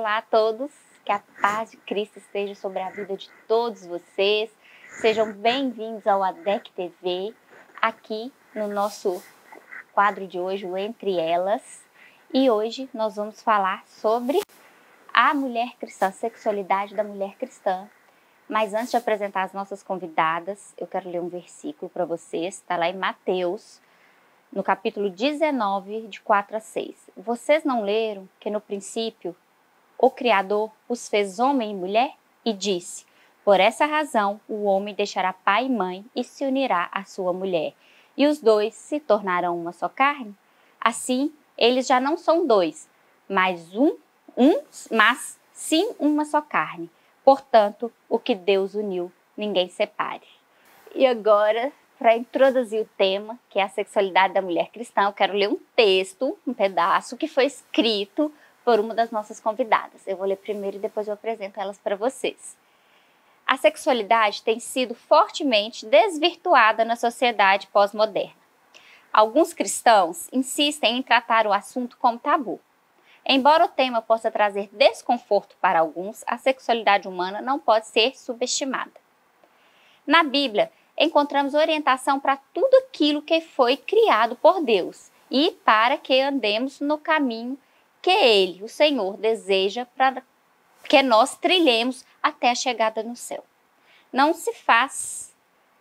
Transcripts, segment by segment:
Olá a todos, que a paz de Cristo esteja sobre a vida de todos vocês. Sejam bem-vindos ao ADEC TV, aqui no nosso quadro de hoje, o Entre Elas. E hoje nós vamos falar sobre a mulher cristã, a sexualidade da mulher cristã. Mas antes de apresentar as nossas convidadas, eu quero ler um versículo para vocês, está lá em Mateus, no capítulo 19, de 4 a 6. Vocês não leram que no princípio o Criador os fez homem e mulher? E disse, por essa razão o homem deixará pai e mãe e se unirá à sua mulher. E os dois se tornarão uma só carne? Assim, eles já não são dois, mas mas sim uma só carne. Portanto, o que Deus uniu, ninguém separe. E agora, para introduzir o tema, que é a sexualidade da mulher cristã, eu quero ler um texto, um pedaço, que foi escrito por uma das nossas convidadas. Eu vou ler primeiro e depois eu apresento elas para vocês. A sexualidade tem sido fortemente desvirtuada na sociedade pós-moderna. Alguns cristãos insistem em tratar o assunto como tabu. Embora o tema possa trazer desconforto para alguns, a sexualidade humana não pode ser subestimada. Na Bíblia, encontramos orientação para tudo aquilo que foi criado por Deus e para que andemos no caminho que Ele, o Senhor, deseja para que nós trilhemos até a chegada no céu. Não se faz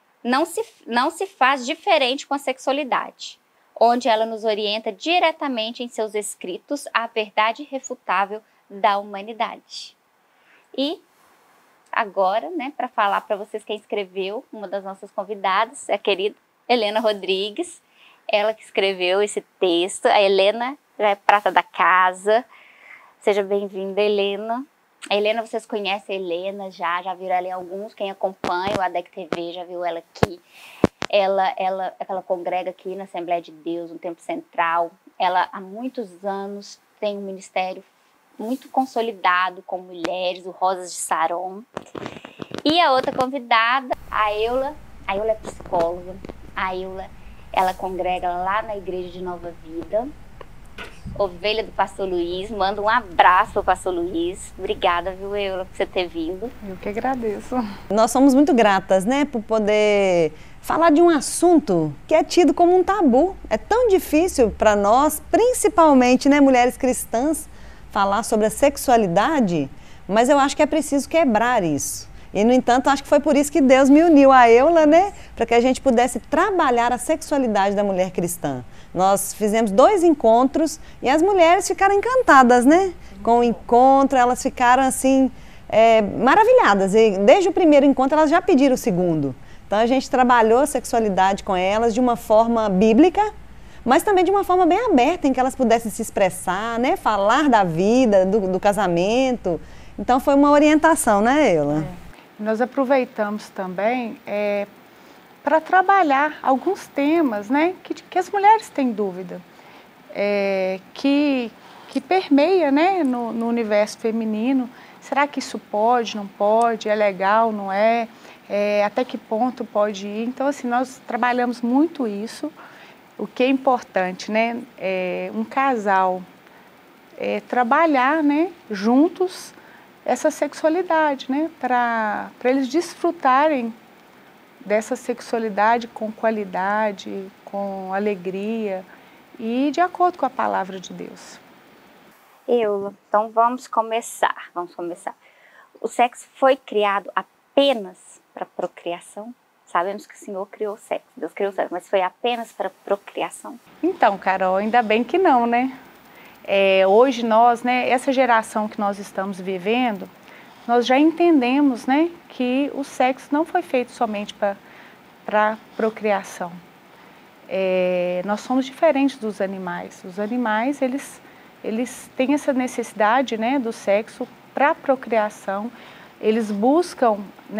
diferente com a sexualidade, onde ela nos orienta diretamente em seus escritos a verdade irrefutável da humanidade. E agora, para falar para vocês quem escreveu, uma das nossas convidadas, a querida Helena Rodrigues, ela que escreveu esse texto. A Helena já é prata da casa. Seja bem-vinda, Helena. A Helena, vocês conhecem a Helena já viram ela em alguns, quem acompanha o ADEC TV já viu ela aqui. Ela congrega aqui na Assembleia de Deus, no Tempo Central. Ela, há muitos anos, tem um ministério muito consolidado com mulheres, o Rosas de Saron. E a outra convidada, a Eula é psicóloga. A Eula, ela congrega lá na Igreja de Nova Vida, ovelha do Pastor Luiz. Manda um abraço para o Pastor Luiz. Obrigada, viu, Eula, por você ter vindo. Eu que agradeço. Nós somos muito gratas, por poder falar de um assunto que é tido como um tabu. É tão difícil para nós, principalmente, mulheres cristãs, falar sobre a sexualidade, mas eu acho que é preciso quebrar isso. E, no entanto, acho que foi por isso que Deus me uniu a Eula, para que a gente pudesse trabalhar a sexualidade da mulher cristã. Nós fizemos 2 encontros e as mulheres ficaram encantadas, com o encontro, elas ficaram assim, maravilhadas. E desde o primeiro encontro elas já pediram o segundo. Então a gente trabalhou a sexualidade com elas de uma forma bíblica, mas também de uma forma bem aberta, em que elas pudessem se expressar, falar da vida, do casamento. Então foi uma orientação, Eula? Nós aproveitamos também para trabalhar alguns temas que as mulheres têm dúvida, que permeia no universo feminino. Será que isso pode, não pode, é legal, não é? Até que ponto pode ir? Então, assim, nós trabalhamos muito isso. O que é importante, um casal trabalhar, juntos essa sexualidade, para eles desfrutarem dessa sexualidade com qualidade, com alegria e de acordo com a palavra de Deus. Eula, então vamos começar. O sexo foi criado apenas para procriação? Sabemos que o Senhor criou o sexo, Deus criou o sexo, mas foi apenas para procriação? Então, Carol, ainda bem que não, hoje nós, essa geração que nós estamos vivendo, nós já entendemos, que o sexo não foi feito somente para procriação. Nós somos diferentes dos animais. Os animais, eles têm essa necessidade, do sexo para procriação. Eles buscam,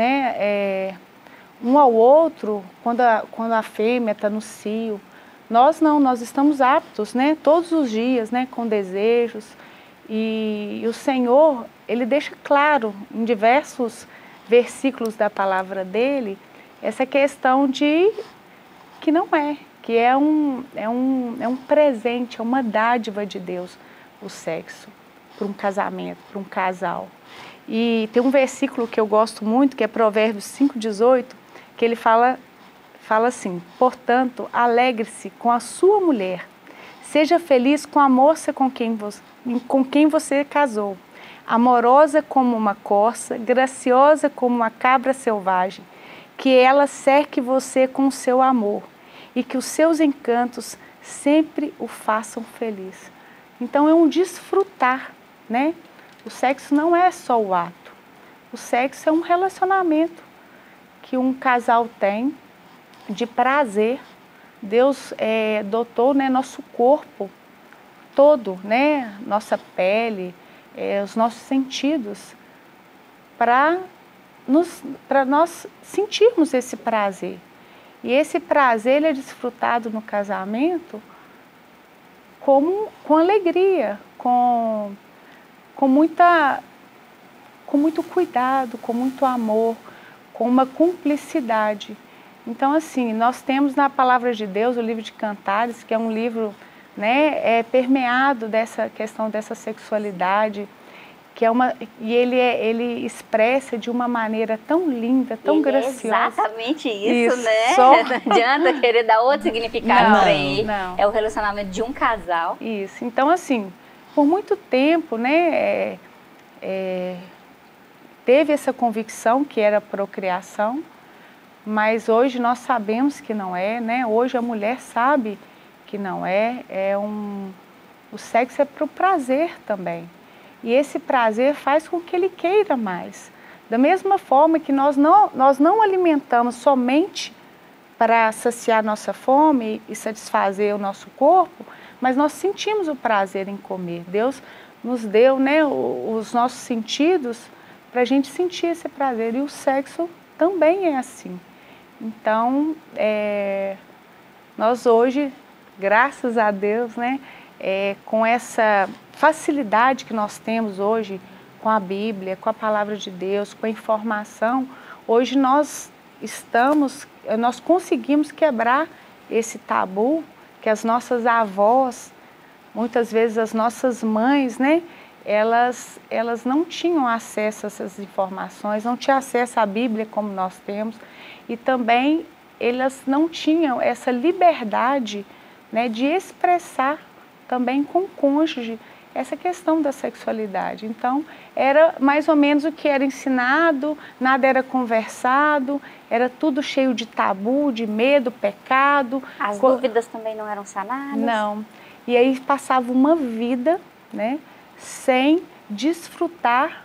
um ao outro quando a fêmea está no cio. Nós não, nós estamos aptos, todos os dias, com desejos. E o Senhor, Ele deixa claro em diversos versículos da palavra dEle, essa questão de que não é, que é um presente, é uma dádiva de Deus, o sexo. para um casamento, para um casal. E tem um versículo que eu gosto muito, que é Provérbios 5,18, que ele fala assim: portanto, alegre-se com a sua mulher, seja feliz com a moça com quem você casou, amorosa como uma corça, graciosa como uma cabra selvagem, que ela cerque você com o seu amor e que os seus encantos sempre o façam feliz. Então é um desfrutar, né? O sexo não é só o ato, o sexo é um relacionamento que um casal tem de prazer. Deus dotou, né, nosso corpo todo, né, nossa pele, os nossos sentidos, para nós sentirmos esse prazer. E esse prazer ele é desfrutado no casamento com alegria, com muito cuidado, com muito amor, com uma cumplicidade. Então, assim, nós temos na Palavra de Deus o livro de Cantares, que é um livro, né, permeado dessa questão dessa sexualidade, e ele expressa de uma maneira tão linda, tão graciosa. É exatamente isso, né? Só... Não adianta querer dar outro significado para ele. Não. É o relacionamento de um casal. Isso. Então, assim, por muito tempo, né, teve essa convicção que era procriação, mas hoje nós sabemos que não é, né? Hoje a mulher sabe que não é. O sexo é para o prazer também. E esse prazer faz com que ele queira mais. Da mesma forma que nós não alimentamos somente para saciar nossa fome e satisfazer o nosso corpo, mas nós sentimos o prazer em comer. Deus nos deu, né, os nossos sentidos para a gente sentir esse prazer. E o sexo também é assim. Então, nós hoje, graças a Deus, né, com essa facilidade que nós temos hoje com a Bíblia, com a Palavra de Deus, com a informação, hoje nós conseguimos quebrar esse tabu que as nossas avós, muitas vezes as nossas mães, né, elas não tinham acesso a essas informações, não tinham acesso à Bíblia como nós temos, e também elas não tinham essa liberdade, né, de expressar também com o cônjuge essa questão da sexualidade. Então, era mais ou menos o que era ensinado, nada era conversado, era tudo cheio de tabu, de medo, pecado. As dúvidas também não eram sanadas? Não. E aí passava uma vida, né, sem desfrutar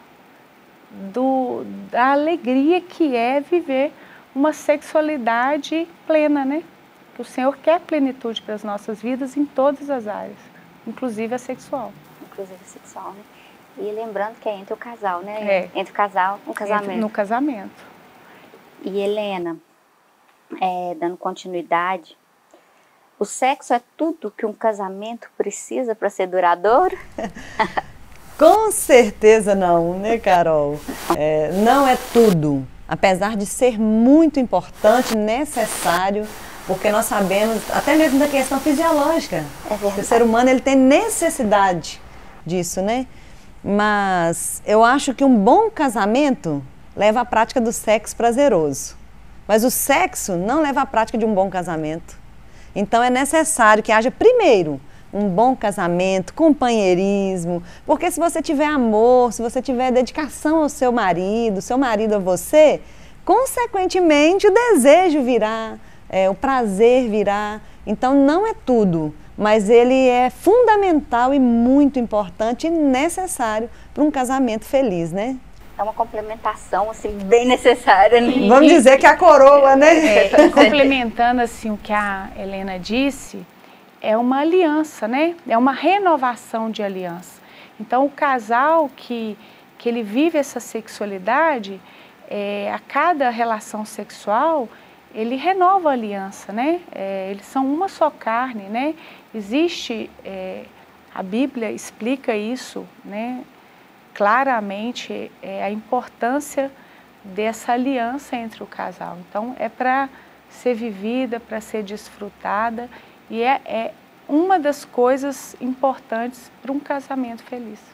da alegria que é viver uma sexualidade plena, né? O Senhor quer plenitude para as nossas vidas em todas as áreas, inclusive a sexual. Inclusive a sexual, né? E lembrando que é entre o casal, né? Entre o casal, um casamento. No casamento. E Helena, dando continuidade, o sexo é tudo que um casamento precisa para ser duradouro? Com certeza não, né, Carol? Não é tudo, apesar de ser muito importante, necessário, porque nós sabemos, até mesmo da questão fisiológica, que o ser humano ele tem necessidade disso, né? Mas eu acho que um bom casamento leva à prática do sexo prazeroso, mas o sexo não leva à prática de um bom casamento. Então é necessário que haja primeiro um bom casamento, companheirismo, porque se você tiver amor, se você tiver dedicação ao seu marido a você, consequentemente o desejo virá, o prazer virá. Então não é tudo, mas ele é fundamental e muito importante e necessário para um casamento feliz, né? É uma complementação, assim, bem necessária. Né? Vamos dizer que é a coroa, né? Complementando, assim, o que a Helena disse, é uma aliança, né? É uma renovação de aliança. Então, o casal que ele vive essa sexualidade, a cada relação sexual, ele renova a aliança, né? Eles são uma só carne, né? Existe, a Bíblia explica isso, né? Claramente, a importância dessa aliança entre o casal. Então, é para ser vivida, para ser desfrutada, e é uma das coisas importantes para um casamento feliz.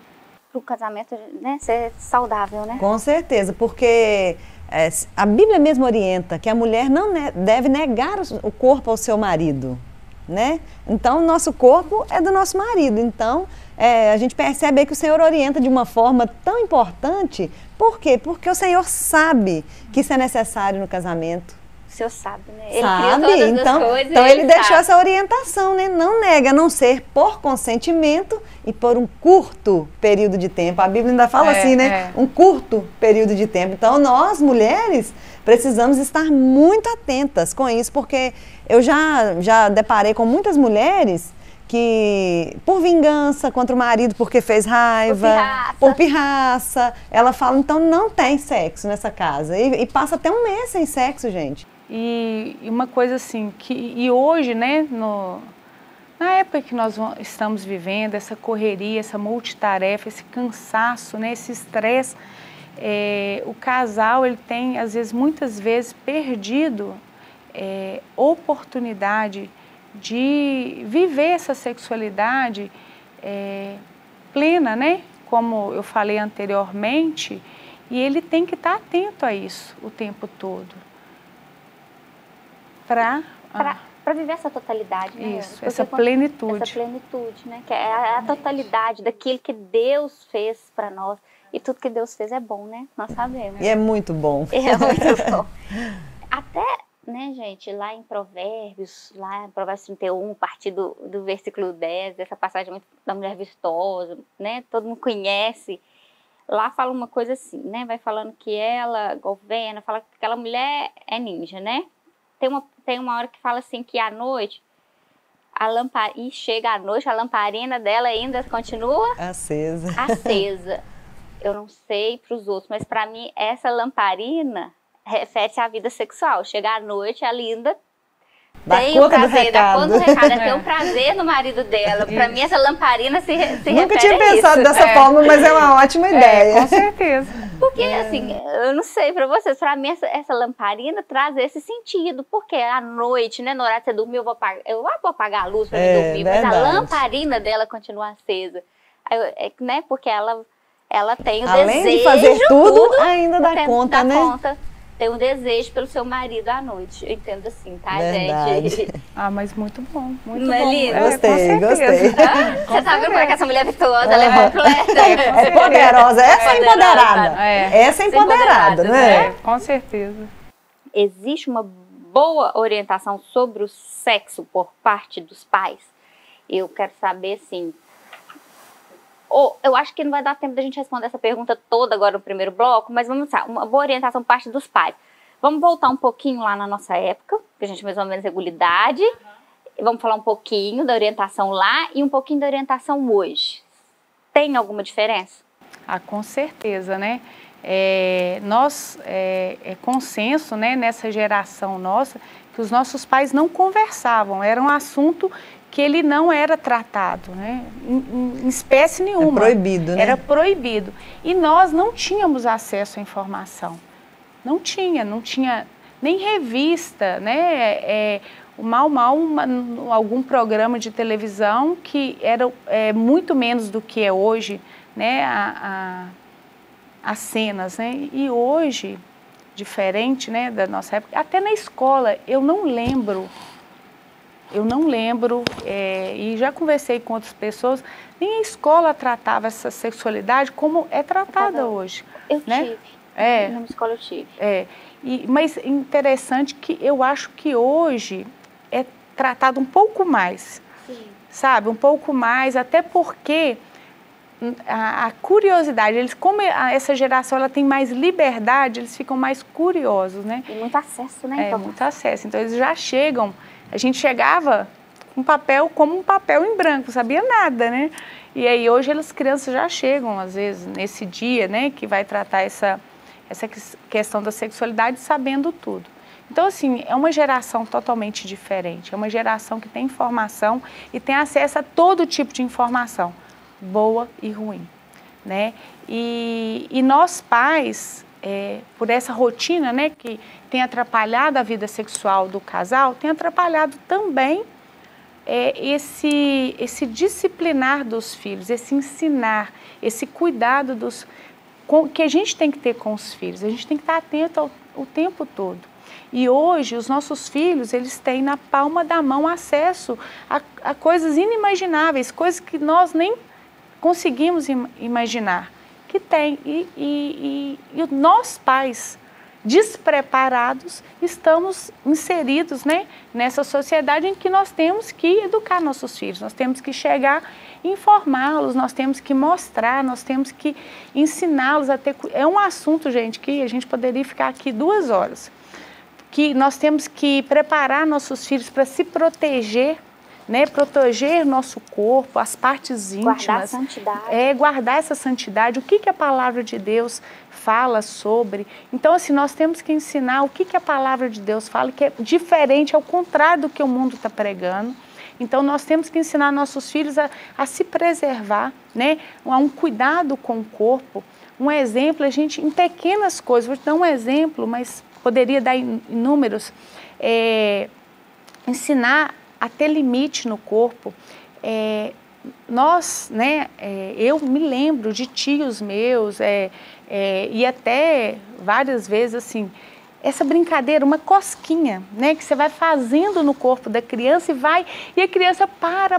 para o casamento, né, ser saudável, né? Com certeza, porque a Bíblia mesmo orienta que a mulher não deve negar o corpo ao seu marido, né? Então, o nosso corpo é do nosso marido. Então, a gente percebe aí que o Senhor orienta de uma forma tão importante. Por quê? Porque o Senhor sabe que isso é necessário no casamento. O Senhor sabe, né? Ele Sabe? criou todas Então, as coisas. então ele deixou sabe. essa orientação, né? Não nega, a não ser por consentimento e por um curto período de tempo. A Bíblia ainda fala assim, né? Um curto período de tempo. Então, nós, mulheres, precisamos estar muito atentas com isso, porque eu já deparei com muitas mulheres que, por vingança contra o marido, porque fez raiva, por pirraça, ela fala, então não tem sexo nessa casa. E passa até um mês sem sexo, gente. E uma coisa assim, e hoje, né, na época que nós estamos vivendo, essa correria, essa multitarefa, esse cansaço, né, esse estresse, o casal, ele tem, às vezes, muitas vezes, perdido oportunidade de viver essa sexualidade plena, né, como eu falei anteriormente, e ele tem que estar atento a isso o tempo todo. Para viver essa totalidade, né? Isso, essa plenitude. Essa plenitude, né? Que é a totalidade daquilo que Deus fez para nós. E tudo que Deus fez é bom, né? Nós sabemos. E é muito bom. É muito bom. Até, né, gente, lá em Provérbios 31, a partir do versículo 10, essa passagem muito da mulher virtuosa, né? Todo mundo conhece. Lá fala uma coisa assim, né? Vai falando que ela governa, fala que aquela mulher é ninja, né? Tem uma hora que fala assim que à noite, e chega à noite, a lamparina dela ainda continua acesa. Eu não sei para os outros, mas para mim essa lamparina refere-se à vida sexual. Chega à noite, ela ainda tem o prazer, dá conta do recado, tem o prazer no marido dela. Para mim essa lamparina se refere Nunca tinha a pensado isso. dessa forma, mas é uma ótima ideia. Com certeza. Porque, assim, eu não sei pra vocês, pra mim essa lamparina traz esse sentido. Porque à noite, né, no horário de você dormir, eu vou apagar a luz pra mim dormir, verdade. mas a lamparina dela continua acesa. Né, porque ela tem o Além desejo. de fazer tudo ainda dá conta, né? Tem um desejo pelo seu marido à noite. Eu entendo assim, tá, verdade. gente? Mas muito bom, muito Não é bom. lindo? Gostei. Você sabe como é que essa mulher virtuosa, ela é completa. É poderosa, essa é empoderada. Essa é empoderada, né? Com certeza. Existe uma boa orientação sobre o sexo por parte dos pais? Eu quero saber, assim... eu acho que não vai dar tempo da gente responder essa pergunta toda agora no primeiro bloco, mas vamos lá, uma boa orientação por parte dos pais. Vamos voltar um pouquinho lá na nossa época, que a gente mais ou menos regularidade. Vamos falar um pouquinho da orientação lá e um pouquinho da orientação hoje. Tem alguma diferença? Com certeza, né? É consenso, né, nessa geração nossa, que os nossos pais não conversavam, era um assunto que ele não era tratado, né, em espécie nenhuma. É proibido, né? Era proibido. E nós não tínhamos acesso à informação. Não tinha nem revista, né, algum programa de televisão que era muito menos do que é hoje, né, as cenas, né? E hoje, diferente, né, da nossa época, até na escola, eu não lembro, e já conversei com outras pessoas, nem a escola tratava essa sexualidade como é tratada hoje. Eu né? tive, na minha escola eu tive. Mas interessante que eu acho que hoje é tratado um pouco mais, Sim. sabe? Um pouco mais, até porque a curiosidade, como essa geração ela tem mais liberdade, eles ficam mais curiosos, né? E muito acesso, né? Então. Muito acesso. Então eles já chegam, a gente chegava com como um papel em branco, não sabia nada, né? E aí hoje as crianças já chegam, às vezes, nesse dia, né, que vai tratar essa questão da sexualidade sabendo tudo. Então, assim, é uma geração totalmente diferente, é uma geração que tem informação e tem acesso a todo tipo de informação, boa e ruim, né? E nós pais, por essa rotina, né, que tem atrapalhado a vida sexual do casal, tem atrapalhado também esse disciplinar dos filhos, esse ensinar, esse cuidado que a gente tem que ter com os filhos. A gente tem que estar atento o tempo todo. E hoje os nossos filhos, eles têm na palma da mão acesso a coisas inimagináveis, coisas que nós nem conseguimos imaginar que tem. E nós pais despreparados estamos inseridos, né, nessa sociedade em que nós temos que educar nossos filhos, nós temos que chegar e informá-los, nós temos que mostrar, nós temos que ensiná-los a ter... É um assunto, gente, que a gente poderia ficar aqui 2 horas, que nós temos que preparar nossos filhos para se proteger, né, proteger nosso corpo, as partes íntimas. Guardar a santidade. Guardar essa santidade, o que a palavra de Deus fala sobre. Então, assim, nós temos que ensinar o que a palavra de Deus fala, que é diferente, ao contrário do que o mundo está pregando. Então, nós temos que ensinar nossos filhos a se preservar, né, a um cuidado com o corpo. Um exemplo, a gente, em pequenas coisas, vou te dar um exemplo, mas poderia dar inúmeros, ensinar a ter limite no corpo. Nós, né, eu me lembro de tios meus, e até várias vezes, assim, essa brincadeira, uma cosquinha, né, que você vai fazendo no corpo da criança e a criança para,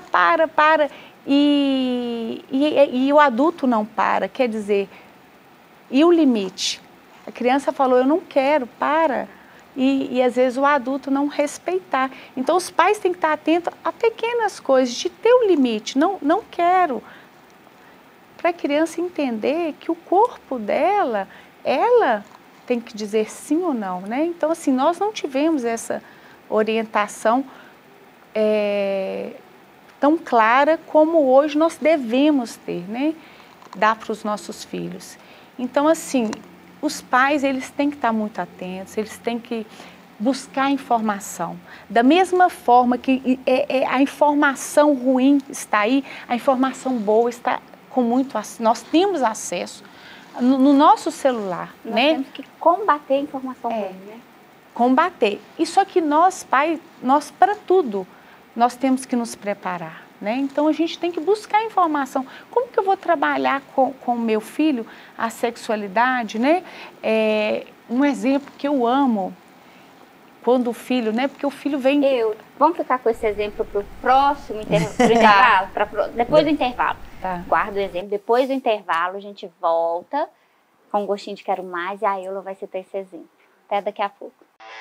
e o adulto não para, quer dizer, e o limite? A criança falou, eu não quero, para. E às vezes o adulto não respeitar. Então os pais têm que estar atentos a pequenas coisas, de ter um limite, não quero. Para a criança entender que o corpo dela, ela tem que dizer sim ou não, né? Então assim, nós não tivemos essa orientação tão clara como hoje nós devemos ter, né? Dar para os nossos filhos. Então assim, os pais, eles têm que estar muito atentos, eles têm que buscar informação. Da mesma forma que a informação ruim está aí, a informação boa está com muito... Nós temos acesso no nosso celular, nós né? Temos que combater a informação ruim, né? Combater. E só que nós, pais, para tudo, nós temos que nos preparar, né? Então a gente tem que buscar informação. Como que eu vou trabalhar com o meu filho a sexualidade, né? Um exemplo que eu amo, quando o filho, né? Porque o filho vem... Vamos ficar com esse exemplo para o próximo intervalo? Depois do intervalo. Tá. Guarda o exemplo. Depois do intervalo a gente volta com um gostinho de quero mais e a Eula vai citar esse exemplo. Até daqui a pouco.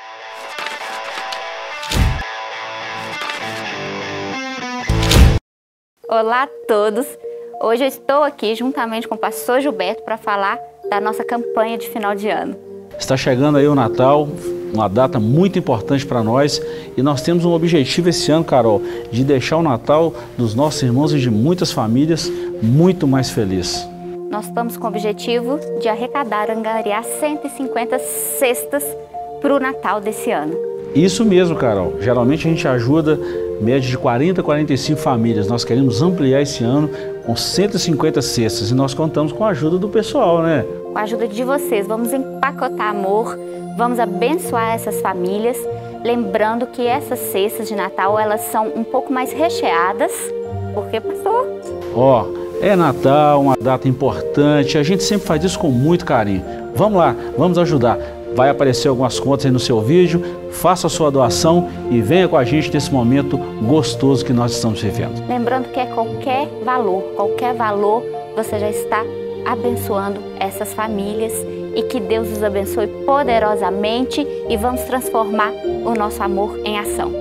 Olá a todos! Hoje eu estou aqui juntamente com o pastor Gilberto para falar da nossa campanha de final de ano. Está chegando aí o Natal, uma data muito importante para nós, e nós temos um objetivo esse ano, Carol, de deixar o Natal dos nossos irmãos e de muitas famílias muito mais feliz. Nós estamos com o objetivo de arrecadar, angariar 150 cestas para o Natal desse ano. Isso mesmo, Carol. Geralmente a gente ajuda média de 40 a 45 famílias. Nós queremos ampliar esse ano com 150 cestas e nós contamos com a ajuda do pessoal, né? Com a ajuda de vocês, vamos empacotar amor, vamos abençoar essas famílias, lembrando que essas cestas de Natal, elas são um pouco mais recheadas, porque, pastor? É Natal, uma data importante, a gente sempre faz isso com muito carinho. Vamos lá, vamos ajudar. Vai aparecer algumas contas aí no seu vídeo, faça a sua doação e venha com a gente nesse momento gostoso que nós estamos vivendo. Lembrando que é qualquer valor, você já está abençoando essas famílias e que Deus os abençoe poderosamente e vamos transformar o nosso amor em ação.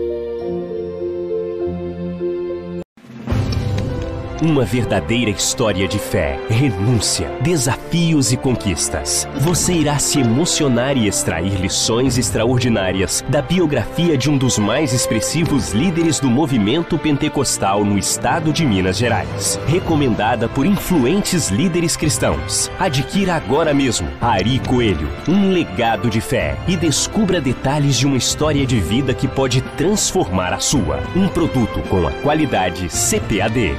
Uma verdadeira história de fé, renúncia, desafios e conquistas. Você irá se emocionar e extrair lições extraordinárias da biografia de um dos mais expressivos líderes do movimento pentecostal no estado de Minas Gerais. Recomendada por influentes líderes cristãos. Adquira agora mesmo Ari Coelho, um legado de fé, e descubra detalhes de uma história de vida que pode transformar a sua. Um produto com a qualidade CPAD.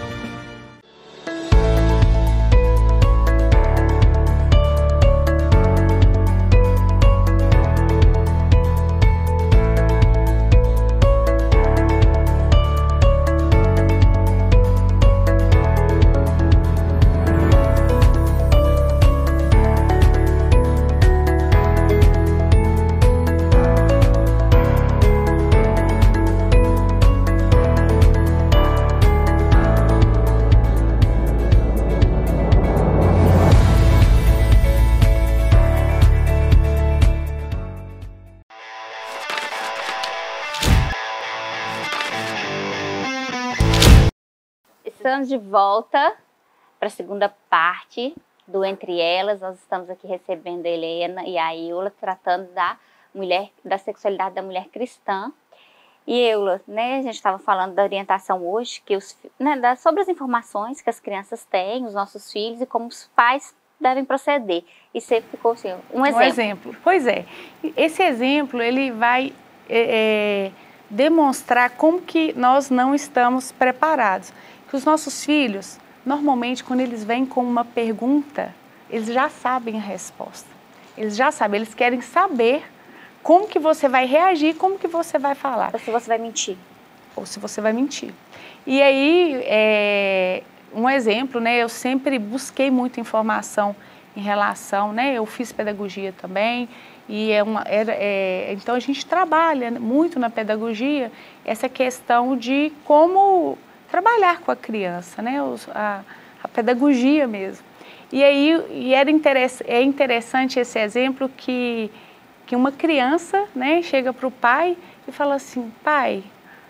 estamos de volta para a segunda parte do Entre Elas. Nós estamos aqui recebendo a Helena e a Eula, tratando da sexualidade da mulher cristã. E Eula, né, a gente estava falando da orientação hoje, que sobre as informações que as crianças têm, os nossos filhos, e como os pais devem proceder. E você ficou assim, um exemplo. Pois é. Esse exemplo, ele vai demonstrar como que nós não estamos preparados. Que os nossos filhos, normalmente, quando eles vêm com uma pergunta, eles já sabem a resposta. Eles já sabem, eles querem saber como que você vai reagir, como que você vai falar. Ou se você vai mentir. Ou se você vai mentir. E aí, um exemplo, né, eu sempre busquei muita informação em relação, né, eu fiz pedagogia também, e então a gente trabalha muito na pedagogia essa questão de como trabalhar com a criança, né, a pedagogia mesmo. E aí é interessante esse exemplo que uma criança, né, chega para o pai e fala assim, pai,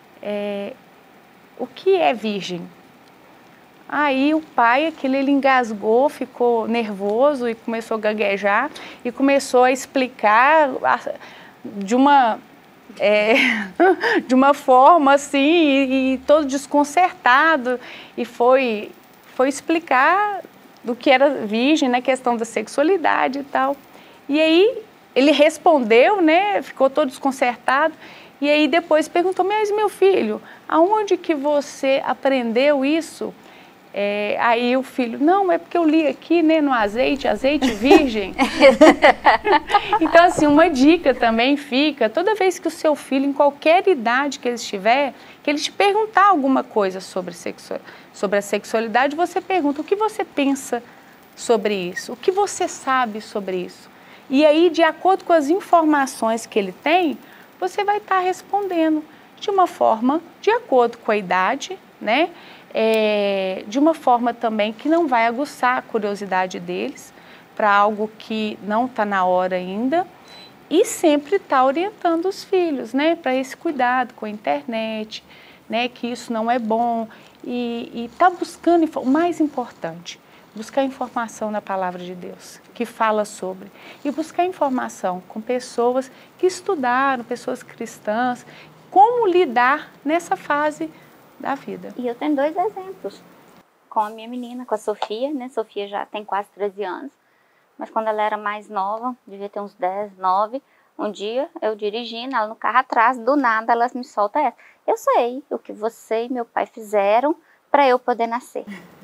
o que é virgem? Aí o pai, ele engasgou, ficou nervoso e começou a gaguejar e começou a explicar de uma forma assim e todo desconcertado e foi explicar do que era virgem, na questão da sexualidade e tal. E aí ele respondeu, né, ficou todo desconcertado, e aí depois perguntou, mas meu filho, aonde que você aprendeu isso? Aí o filho, não, é porque eu li aqui, né, no azeite virgem. Então, assim, uma dica também fica, toda vez que o seu filho, em qualquer idade que ele estiver, que ele te perguntar alguma coisa sobre a sexualidade, você pergunta, o que você pensa sobre isso? O que você sabe sobre isso? E aí, de acordo com as informações que ele tem, você vai estar respondendo de uma forma, de acordo com a idade, né? De uma forma também que não vai aguçar a curiosidade deles para algo que não está na hora ainda, e sempre está orientando os filhos, né? Para esse cuidado com a internet, né? Que isso não é bom, e está buscando, o mais importante, buscar informação na palavra de Deus, que fala sobre, e buscar informação com pessoas que estudaram, pessoas cristãs, como lidar nessa fase da vida. E eu tenho 2 exemplos, com a minha menina, com a Sofia, né? Sofia já tem quase 13 anos, mas quando ela era mais nova, devia ter uns 10, 9, um dia eu dirigindo, ela no carro atrás, do nada ela me solta essa. Eu sei o que você e meu pai fizeram para eu poder nascer.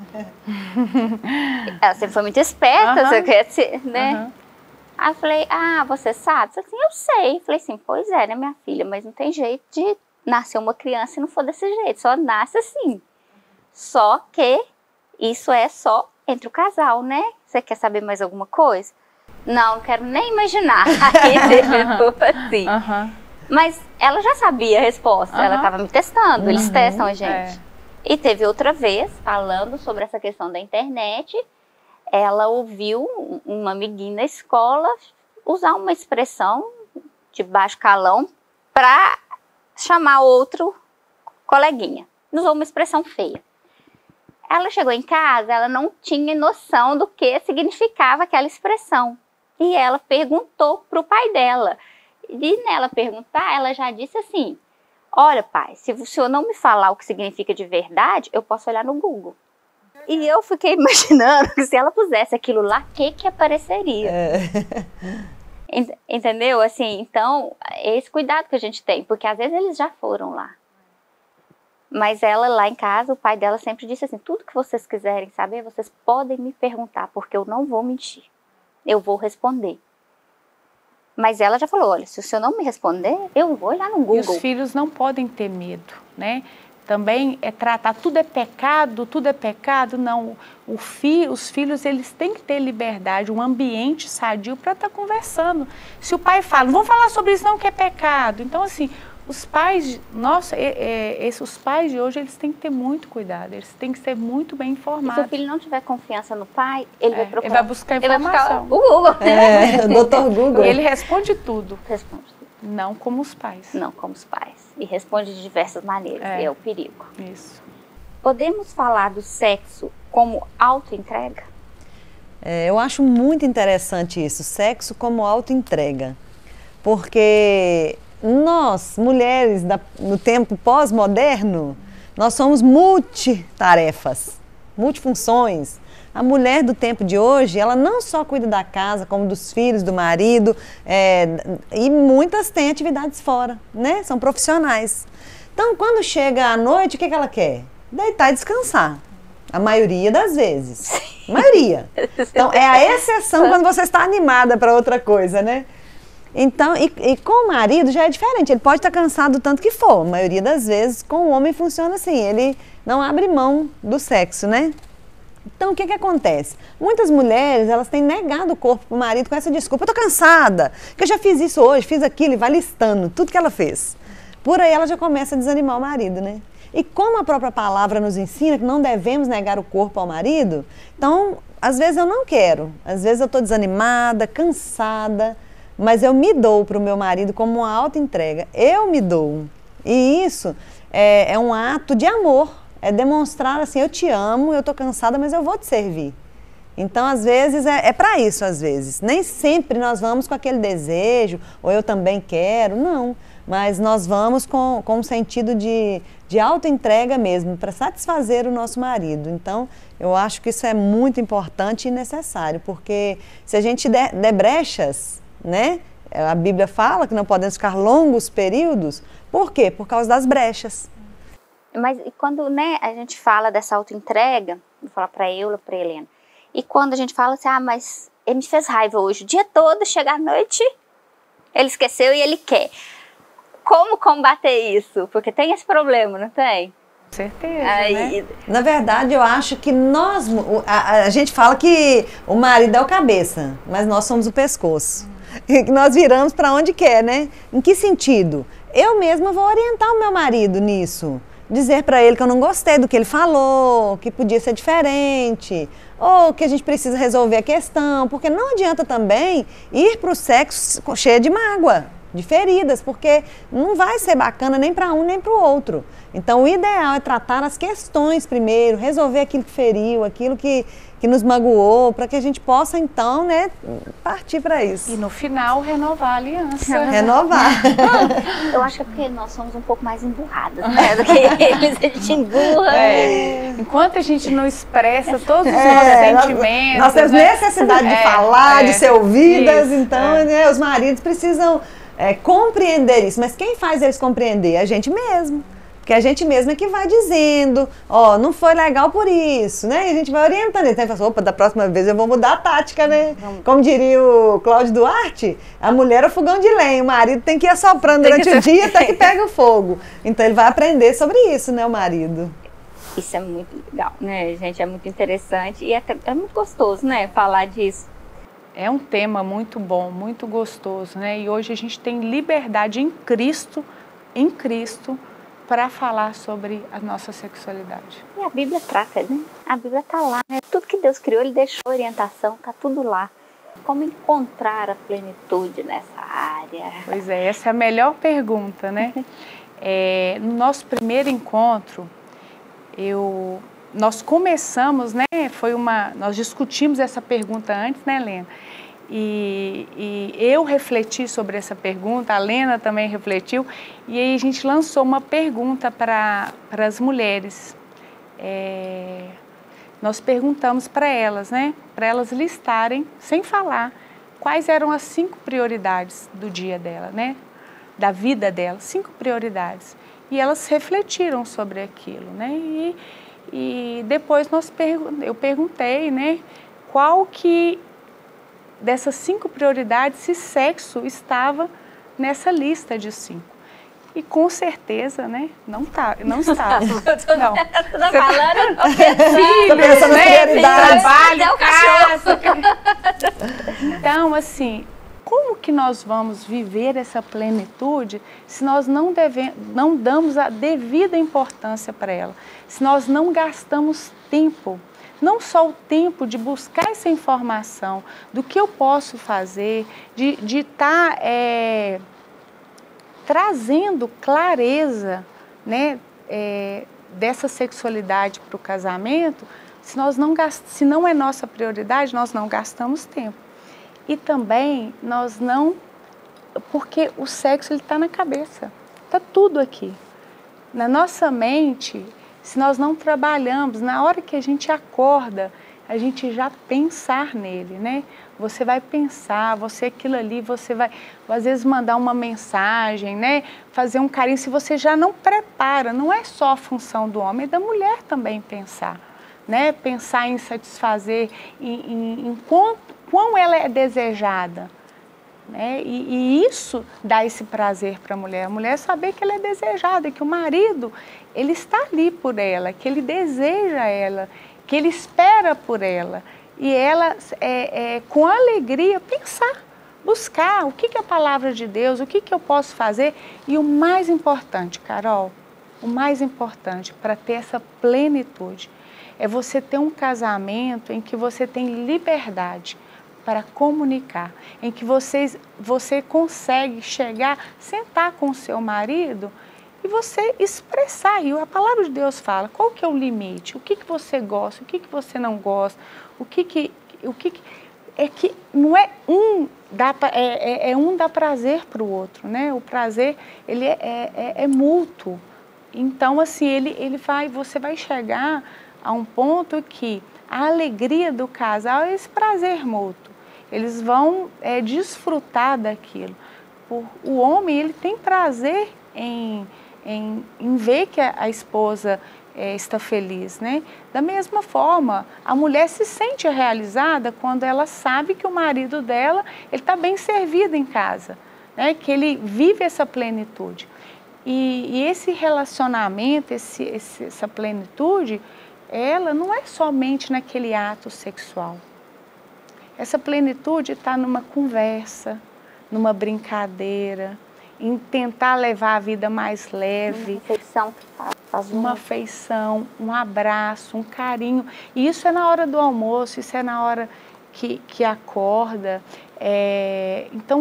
Ela sempre foi muito esperta, você quer dizer, né? Aí eu falei, você sabe? Eu falei assim, eu sei. Eu falei assim, pois é, né, minha filha, mas não tem jeito de nascer uma criança e não for desse jeito, só nasce assim. Só que isso é só entre o casal, né? Você quer saber mais alguma coisa? Não quero nem imaginar. Assim. Mas ela já sabia a resposta, ela estava me testando, eles testam a gente. E teve outra vez, falando sobre essa questão da internet, ela ouviu uma amiguinha na escola usar uma expressão de baixo calão para chamar outro coleguinha. Usou uma expressão feia. Ela chegou em casa, ela não tinha noção do que significava aquela expressão. E ela perguntou para o pai dela. E nela perguntar, ela já disse assim, olha pai, se o senhor não me falar o que significa de verdade, eu posso olhar no Google. E eu fiquei imaginando que se ela pusesse aquilo lá, o que apareceria? Entendeu? Assim, então, é esse cuidado que a gente tem, porque às vezes eles já foram lá. Mas ela lá em casa, o pai dela sempre disse assim, tudo que vocês quiserem saber, vocês podem me perguntar, porque eu não vou mentir. Eu vou responder. Mas ela já falou, olha, se o senhor não me responder, eu vou olhar no Google. E os filhos não podem ter medo, né? Também tratar, tudo é pecado, não. Os filhos, eles têm que ter liberdade, um ambiente sadio para estar conversando. Se o pai fala, não vamos falar sobre isso não, que é pecado. Então, assim, os pais, os pais de hoje, eles têm que ter muito cuidado, eles têm que ser muito bem informados. Se o filho não tiver confiança no pai, ele vai procurar. Ele vai buscar informação. Ele vai buscar o Google. O Dr. Google. E ele responde tudo. Responde tudo. Não como os pais. Não como os pais. E responde de diversas maneiras. É o perigo. Isso. Podemos falar do sexo como autoentrega? Eu acho muito interessante isso, sexo como autoentrega. Porque nós, mulheres no tempo pós-moderno, nós somos multitarefas, multifunções. A mulher do tempo de hoje, ela não só cuida da casa, como dos filhos, do marido, e muitas têm atividades fora, né? São profissionais. Então, quando chega à noite, o que ela quer? Deitar e descansar. A maioria das vezes. A maioria. Então, é a exceção quando você está animada para outra coisa, né? Então, e com o marido já é diferente. Ele pode estar cansado o tanto que for. A maioria das vezes, com o homem funciona assim. Ele não abre mão do sexo, né? Então, o que acontece? Muitas mulheres, elas têm negado o corpo para o marido com essa desculpa. Eu tô cansada, que eu já fiz isso hoje, fiz aquilo, e vai listando tudo que ela fez. Por aí ela já começa a desanimar o marido, né? E como a própria palavra nos ensina que não devemos negar o corpo ao marido, então, às vezes eu não quero. Às vezes eu tô desanimada, cansada, mas eu me dou para o meu marido como uma autoentrega. Eu me dou. E isso é um ato de amor. É demonstrar assim, eu te amo, eu tô cansada, mas eu vou te servir. Então, às vezes, é para isso, às vezes. Nem sempre nós vamos com aquele desejo, ou eu também quero, não. Mas nós vamos com um sentido de autoentrega mesmo, para satisfazer o nosso marido. Então, eu acho que isso é muito importante e necessário, porque se a gente der brechas, né? A Bíblia fala que não podemos ficar longos períodos. Por quê? Por causa das brechas. Mas e quando, né, a gente fala dessa autoentrega, vou falar para eu, para Helena, e quando a gente fala assim, mas ele me fez raiva hoje, o dia todo, chega à noite, ele esqueceu e ele quer. Como combater isso? Porque tem esse problema, não tem? Com certeza, Aí, né? Na verdade, eu acho que a gente fala que o marido é o cabeça, mas nós somos o pescoço. E que nós viramos para onde quer, né? Em que sentido? Eu mesma vou orientar o meu marido nisso. Dizer para ele que eu não gostei do que ele falou, que podia ser diferente, ou que a gente precisa resolver a questão, porque não adianta também ir para o sexo cheio de mágoa, de feridas, porque não vai ser bacana nem para um nem para o outro. Então, o ideal é tratar as questões primeiro, resolver aquilo que feriu, aquilo que nos magoou, para que a gente possa, então, né, partir para isso. E no final, renovar a aliança. Renovar. eu acho que é porque nós somos um pouco mais emburradas, né, do que eles, a gente emburra. Enquanto a gente não expressa todos os nossos sentimentos... Nós temos necessidade de falar, de ser ouvidas, então, né, os maridos precisam compreender isso. Mas quem faz eles compreender? A gente mesmo. Porque a gente mesma é que vai dizendo, não foi legal por isso, né? E a gente vai orientando. Então, fala, opa, da próxima vez eu vou mudar a tática, né? Como diria o Cláudio Duarte, a mulher é o fogão de lenha, o marido tem que ir assoprando durante o dia até que pega o fogo. Então, ele vai aprender sobre isso, né, o marido. Isso é muito legal, né, gente? É muito interessante e é muito gostoso, né, falar disso. É um tema muito bom, muito gostoso, né? E hoje a gente tem liberdade em Cristo, para falar sobre a nossa sexualidade. E a Bíblia trata, né? A Bíblia está lá, né? Tudo que Deus criou, Ele deixou orientação, está tudo lá. Como encontrar a plenitude nessa área? Pois é, essa é a melhor pergunta, né? No nosso primeiro encontro, nós começamos, né? Nós discutimos essa pergunta antes, né, Helena? E eu refleti sobre essa pergunta, a Lena também refletiu, e aí a gente lançou uma pergunta para as mulheres. Nós perguntamos para elas, né? Para elas listarem, sem falar, quais eram as 5 prioridades do dia dela, né? Da vida dela, 5 prioridades. E elas refletiram sobre aquilo, né? E depois eu perguntei, né? Qual que dessas 5 prioridades, se sexo estava nessa lista de 5. E com certeza, né, não estava. Não. Você tá falando? Tô pensando nas prioridades. Trabalho, casa. Então, assim, como que nós vamos viver essa plenitude se nós não damos a devida importância para ela? Se nós não gastamos tempo, não só o tempo de buscar essa informação do que eu posso fazer, de estar trazendo clareza, né, dessa sexualidade para o casamento, se não é nossa prioridade, nós não gastamos tempo. E também nós não... Porque o sexo está na cabeça, está tudo aqui. Na nossa mente, se nós não trabalhamos, na hora que a gente acorda, a gente já pensar nele, né? Você vai pensar, você aquilo ali, você vai, às vezes, mandar uma mensagem, né? Fazer um carinho, se você já não prepara, não é só a função do homem, é da mulher também pensar, né? Pensar em satisfazer, em quão ela é desejada, né? E isso dá esse prazer para a mulher saber que ela é desejada, que o marido, ele está ali por ela, que ele deseja ela, que ele espera por ela. E ela, com alegria, pensar, buscar o que é a palavra de Deus, o que eu posso fazer. E o mais importante, Carol, o mais importante para ter essa plenitude é você ter um casamento em que você tem liberdade para comunicar, em que você consegue chegar, sentar com o seu marido e você expressar. E a palavra de Deus fala, qual que é o limite? O que você gosta, o que você não gosta? É que não é um dá prazer para o outro, né? O prazer, ele é mútuo. Então, assim, você vai chegar a um ponto que a alegria do casal é esse prazer mútuo. Eles vão desfrutar daquilo. O homem, ele tem prazer em ver que a esposa está feliz, né? Da mesma forma, a mulher se sente realizada quando ela sabe que o marido dela, ele está bem servido em casa, né? Que ele vive essa plenitude. E esse relacionamento, essa plenitude, ela não é somente naquele ato sexual. Essa plenitude está numa conversa, numa brincadeira, em tentar levar a vida mais leve. Uma afeição, um abraço, um carinho. E isso é na hora do almoço, isso é na hora que acorda. Então,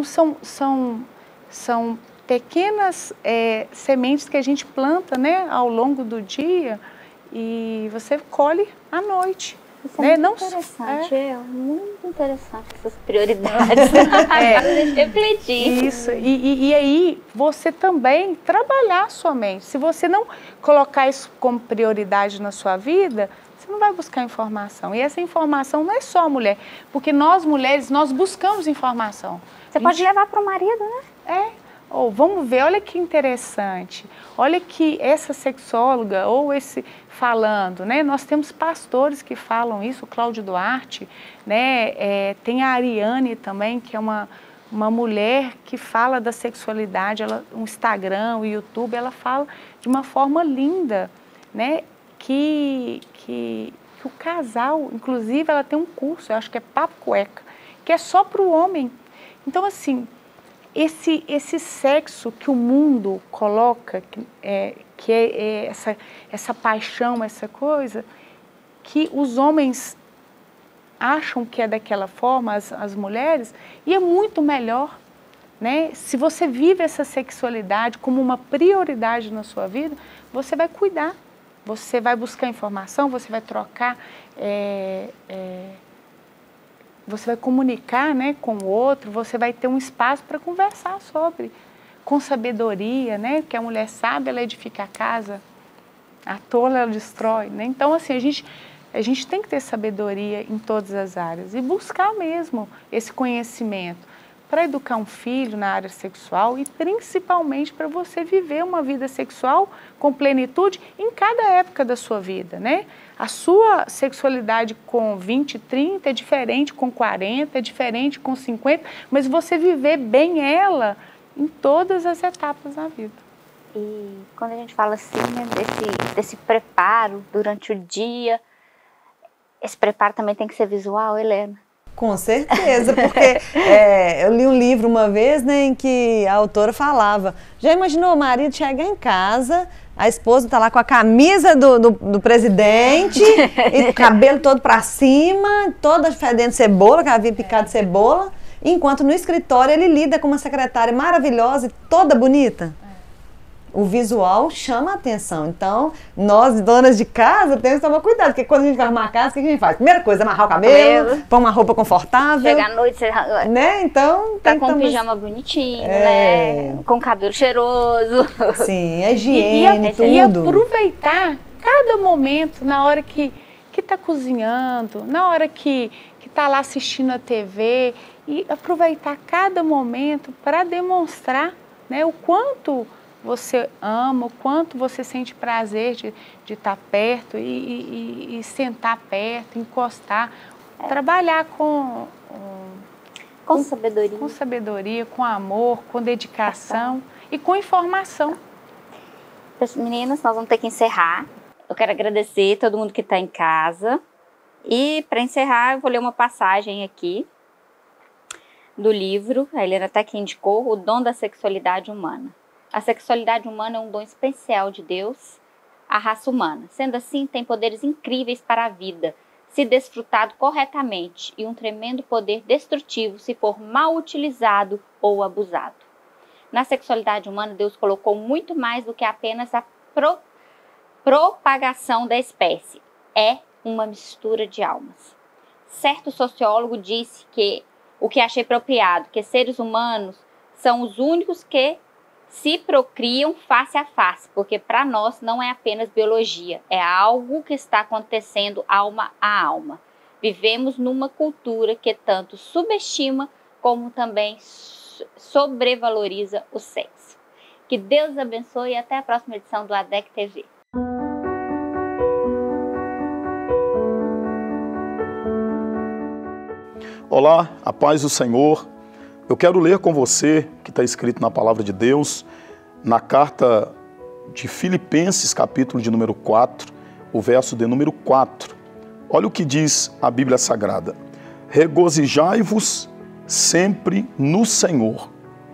são pequenas sementes que a gente planta, né, ao longo do dia e você colhe à noite. Isso é muito interessante, muito interessante essas prioridades. Para a gente refletir. Isso, e aí você também trabalhar a sua mente. Se você não colocar isso como prioridade na sua vida, você não vai buscar informação. E essa informação não é só a mulher, porque nós mulheres, nós buscamos informação. Você pode levar para o marido, né? Vamos ver, olha que interessante, olha que essa sexóloga ou esse falando, né? Nós temos pastores que falam isso, o Cláudio Duarte, né? Tem a Ariane também, que é uma mulher que fala da sexualidade, o Instagram, o YouTube, ela fala de uma forma linda, né? Que o casal, inclusive ela tem um curso, eu acho que é Papo Cueca, que é só para o homem. Então, assim, esse sexo que o mundo coloca, que é essa paixão, essa coisa, que os homens acham que é daquela forma, as mulheres, e é muito melhor, né? Se você vive essa sexualidade como uma prioridade na sua vida, você vai cuidar, você vai buscar informação, você vai trocar, você vai comunicar, né, com o outro, você vai ter um espaço para conversar sobre, com sabedoria, né? Porque a mulher sábia, ela edifica a casa, a tola ela destrói, né? Então, assim, a gente tem que ter sabedoria em todas as áreas e buscar mesmo esse conhecimento para educar um filho na área sexual e principalmente para você viver uma vida sexual com plenitude em cada época da sua vida, né? A sua sexualidade com 20, 30 é diferente com 40, é diferente com 50, mas você viver bem ela em todas as etapas da vida. E quando a gente fala assim, né, desse preparo durante o dia, esse preparo também tem que ser visual, Helena? Com certeza, porque eu li um livro uma vez, né, em que a autora falava, já imaginou o marido chegar em casa, a esposa tá lá com a camisa do presidente, e o cabelo todo pra cima, toda fedendo cebola, que havia picado cebola, enquanto no escritório ele lida com uma secretária maravilhosa e toda bonita. o visual chama a atenção. Então, nós, donas de casa, temos que tomar cuidado, porque quando a gente vai arrumar a casa, o que a gente faz? Primeira coisa, amarrar o cabelo, pôr uma roupa confortável. Chega à noite, você né? Então, tá com um pijama bonitinho, né? Com cabelo cheiroso. Sim, a higiene, tudo. E aproveitar cada momento, na hora que tá cozinhando, na hora que tá lá assistindo a TV, e aproveitar cada momento para demonstrar, né, o quanto você ama, o quanto você sente prazer de estar perto e sentar perto, encostar, trabalhar com sabedoria. Com sabedoria, com amor, com dedicação e com informação. Meninas, nós vamos ter que encerrar. Eu quero agradecer todo mundo que está em casa. E para encerrar, eu vou ler uma passagem aqui do livro, a Helena até que indicou, O Dom da Sexualidade Humana. A sexualidade humana é um dom especial de Deus à raça humana. Sendo assim, tem poderes incríveis para a vida, se desfrutado corretamente, e um tremendo poder destrutivo se for mal utilizado ou abusado. Na sexualidade humana, Deus colocou muito mais do que apenas a propagação da espécie. É uma mistura de almas. Certo sociólogo disse que o que achei apropriado, que seres humanos são os únicos que se procriam face a face, porque para nós não é apenas biologia, é algo que está acontecendo alma a alma. Vivemos numa cultura que tanto subestima como também sobrevaloriza o sexo. Que Deus abençoe e até a próxima edição do ADEC TV. Olá, a paz do Senhor. Eu quero ler com você, que está escrito na Palavra de Deus, na carta de Filipenses, capítulo de número 4, o verso de número 4. Olha o que diz a Bíblia Sagrada. Regozijai-vos sempre no Senhor.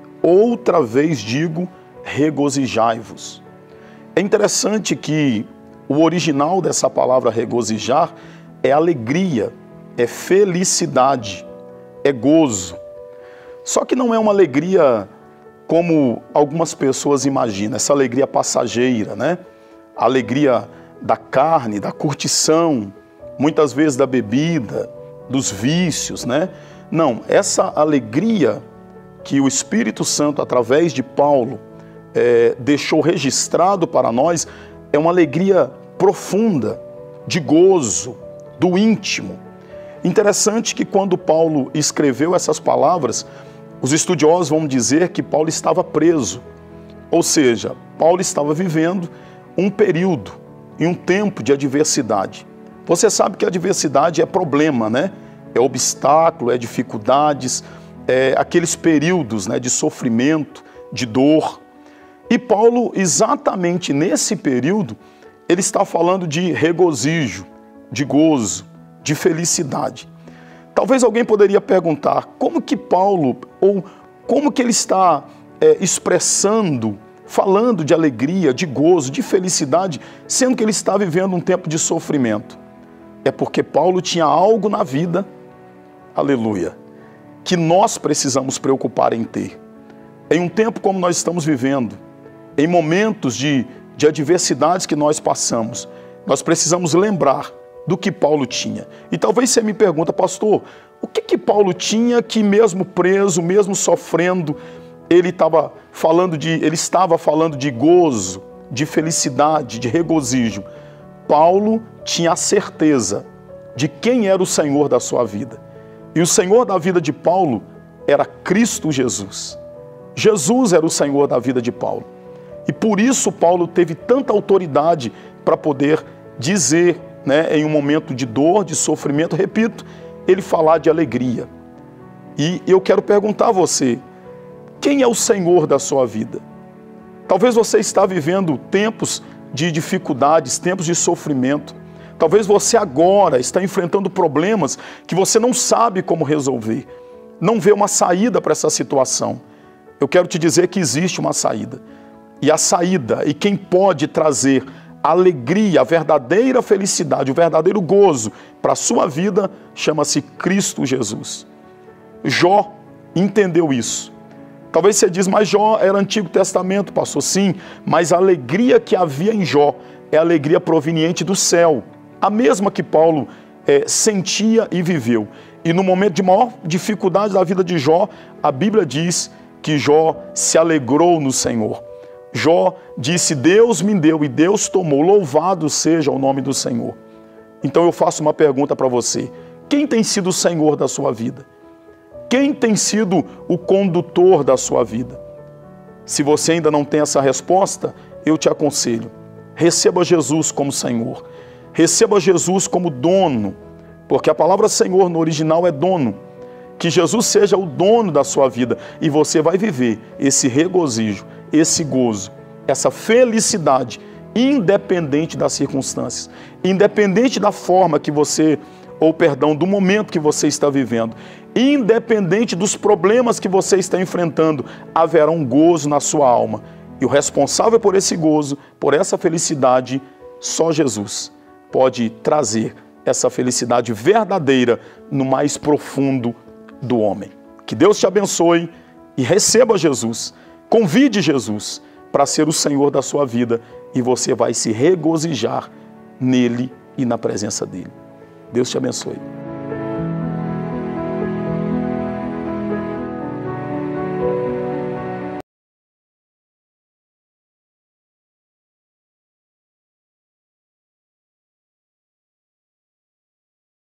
Outra vez digo, regozijai-vos. É interessante que o original dessa palavra regozijar é alegria, é felicidade, é gozo. Só que não é uma alegria como algumas pessoas imaginam, essa alegria passageira, né? A alegria da carne, da curtição, muitas vezes da bebida, dos vícios, né? Não, essa alegria que o Espírito Santo, através de Paulo, deixou registrado para nós, é uma alegria profunda, de gozo, do íntimo. Interessante que quando Paulo escreveu essas palavras, os estudiosos vão dizer que Paulo estava preso. Ou seja, Paulo estava vivendo um período e um tempo de adversidade. Você sabe que a adversidade é problema, né? É obstáculo, é dificuldades, é aqueles períodos, né, de sofrimento, de dor. E Paulo, exatamente nesse período, ele está falando de regozijo, de gozo, de felicidade. Talvez alguém poderia perguntar, como que Paulo, ou como que ele está expressando, falando de alegria, de gozo, de felicidade, sendo que ele está vivendo um tempo de sofrimento? É porque Paulo tinha algo na vida, aleluia, que nós precisamos preocupar em ter. Em um tempo como nós estamos vivendo, em momentos de adversidades que nós passamos, nós precisamos lembrar do que Paulo tinha. E talvez você me pergunta, pastor, o que Paulo tinha que mesmo preso, mesmo sofrendo, ele estava falando de gozo, de felicidade, de regozijo. Paulo tinha a certeza de quem era o Senhor da sua vida. E o Senhor da vida de Paulo era Cristo Jesus. Jesus era o Senhor da vida de Paulo. E por isso Paulo teve tanta autoridade para poder dizer, né, em um momento de dor, de sofrimento, repito, ele falar de alegria. E eu quero perguntar a você, quem é o Senhor da sua vida? Talvez você está vivendo tempos de dificuldades, tempos de sofrimento. Talvez você agora está enfrentando problemas que você não sabe como resolver. Não vê uma saída para essa situação. Eu quero te dizer que existe uma saída. E a saída, e quem pode trazer a alegria, a verdadeira felicidade, o verdadeiro gozo para a sua vida, chama-se Cristo Jesus. Jó entendeu isso. Talvez você diz, mas Jó era Antigo Testamento, pastor. Sim, mas a alegria que havia em Jó é a alegria proveniente do céu. A mesma que Paulo sentia e viveu. E no momento de maior dificuldade da vida de Jó, a Bíblia diz que Jó se alegrou no Senhor. Jó disse, Deus me deu e Deus tomou, louvado seja o nome do Senhor. Então eu faço uma pergunta para você. Quem tem sido o Senhor da sua vida? Quem tem sido o condutor da sua vida? Se você ainda não tem essa resposta, eu te aconselho. Receba Jesus como Senhor. Receba Jesus como dono, porque a palavra Senhor no original é dono. Que Jesus seja o dono da sua vida e você vai viver esse regozijo, esse gozo, essa felicidade, independente das circunstâncias, independente da forma que você, do momento que você está vivendo, independente dos problemas que você está enfrentando, haverá um gozo na sua alma. E o responsável por esse gozo, por essa felicidade, só Jesus pode trazer essa felicidade verdadeira no mais profundo do homem. Que Deus te abençoe e receba Jesus. Convide Jesus para ser o Senhor da sua vida e você vai se regozijar nele e na presença dele. Deus te abençoe.